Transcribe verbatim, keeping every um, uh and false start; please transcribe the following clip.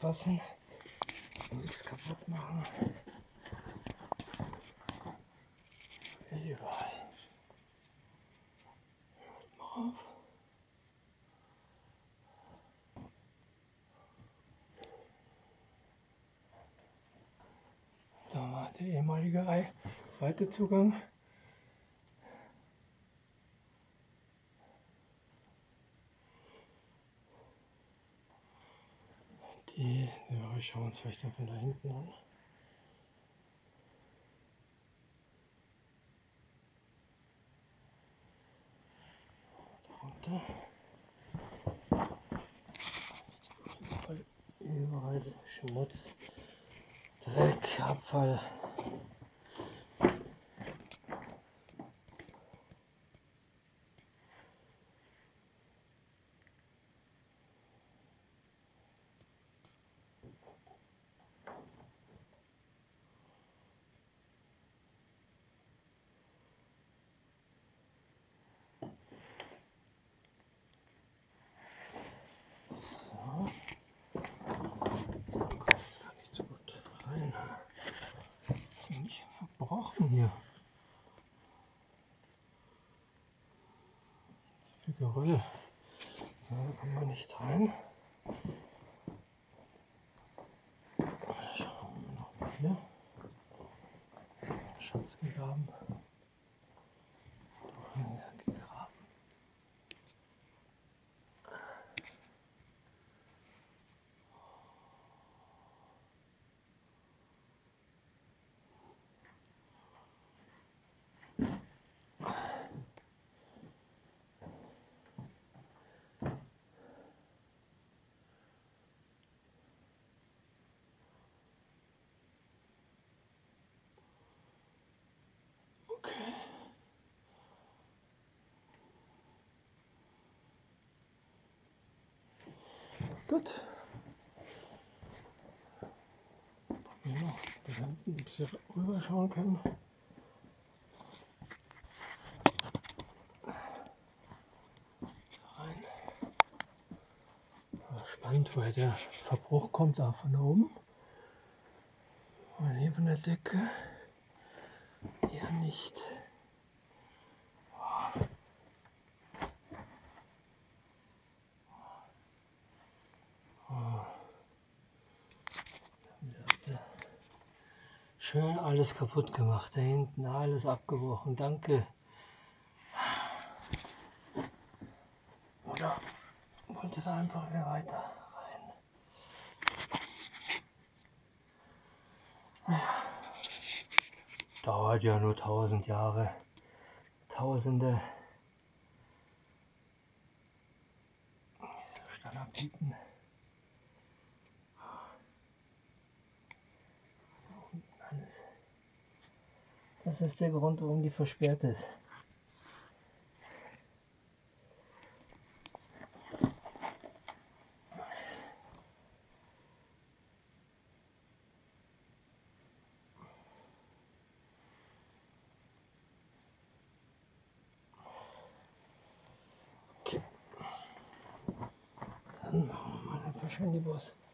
aufpassen, nichts kaputt machen. Überall. Hört mal auf. Da war der ehemalige Ei, zweite Zugang. Die, ja, wir schauen uns vielleicht von da hinten an. Darunter. Überall, überall Schmutz, Dreck, Abfall. Hier. So viel Geröll. Da kommen wir nicht rein. Schauen wir noch mal hier. Schatz gegraben. gegraben. Gut. Probieren wir da hinten ein bisschen rüber schauen können. Rein. Spannend, woher der Verbruch kommt, da von da oben. Und hier von der Decke. Hier nicht. Schön alles kaputt gemacht, da hinten alles abgebrochen, danke. Oder wollte da einfach wieder weiter rein? Naja, dauert ja nur tausend Jahre, Tausende. Diese Stalaktiten. Das ist der Grund, warum die versperrt ist. Okay. Dann machen wir mal den Verschwendibus.